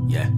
Yeah.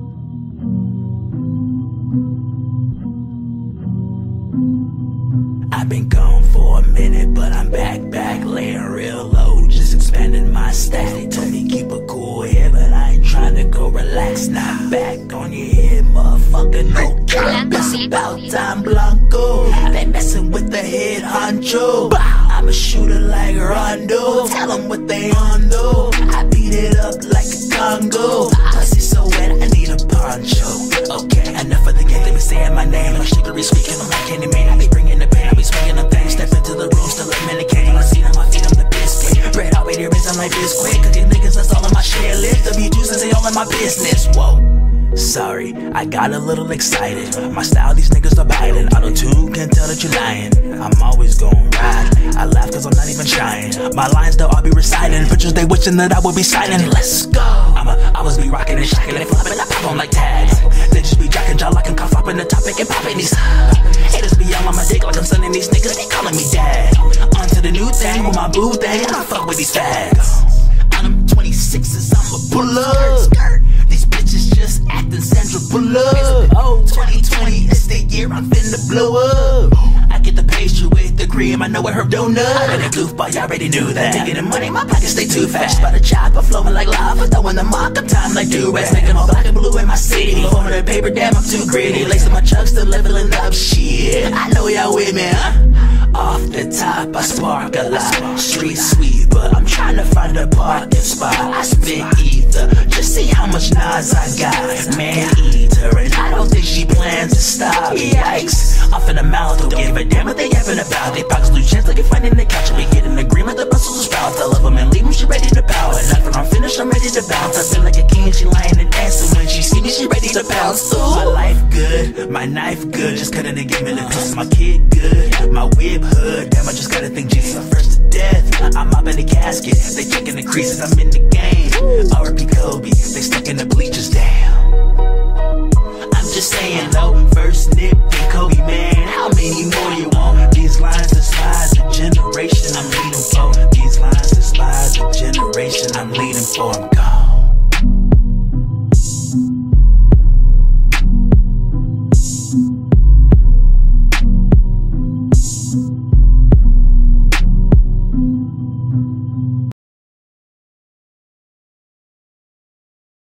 I've been gone for a minute, but I'm back, laying real low, just expanding my stack. They told me keep a cool head, but I ain't trying to go relax. Now back on your head, motherfucker, no cap. It's about time, Blanco. They messing with the head honcho. I'm a shooter like Rondo. Tell them what they on though. I beat it up like a Congo. Pussy so wet, I need a poncho. Okay, enough of the game. They be saying my name like Shiggery squeaking. I'm like Candyman. I be bringing the pain. I be swinging them things. Step into the room, still medicating. I see them, I feed them the biscuit. Bread already risen like Biscuit. Cause these niggas, that's all in my share list. W juices, they all in my business. Whoa. Sorry, I got a little excited. My style, these niggas are biting. Auto-tune can tell that you're lying. I'm always gon' ride. I laugh cause I'm not even trying. My lines, they'll all be reciting. Pictures they wishing that I would be signing. Let's go. I always be rocking and shocking and flopping. I pop on like tags. They just be jacking, jaw like I'm cough up in the topic and popping these. Haters be all on my dick like I'm sending these niggas. They calling me dad. On to the new thing with my boo thing. I don't fuck with these fags. On them 26s, I'ma pull up. These bitches just acting Sandra Bullock. Oh, 2020, it's the year I'm finna blow up. I get the pastry with the cream, I know I heard donut. I been a goofball, y'all already knew that. Taking the money, my pockets stay too fast. By the chopper, flowing like lava, throwing the mock-up time like do-rags. Making all black and blue in my city. Forming the paper, damn, I'm too gritty. Lacing my chucks, still leveling up, shit. I know y'all with me, huh? Off the top, I spark a lot. Street sweet, but I'm trying to find a parking spot. I spit ether, just see how much Nas I got. Man eater, and I don't think she plans to stop. Yikes, off in the mouth, don't give a damn what they having about. They pockets lose chance like a fight in the couch. I be getting agreement, the muscles will sprout. I love them and leave them, she ready to power. And after I'm finished, I'm ready to bounce. I feel like a king, she lying and dancing. When she see me, she ready to bounce. Ooh. My life good, my knife good, just cutting the game in the pieces. My kid good, my whip hood, damn, I just gotta think Jesus, I'm first to death. I'm up in the casket, they checking the creases, I'm in the game. R.I.P. Kobe, they stuck in the bleachers, damn. I'm just saying though, first Nip and Kobe, man, how many more you want? These lines inspire the generation I'm leading for. These lines inspire the generation I'm leading for. I'm gone.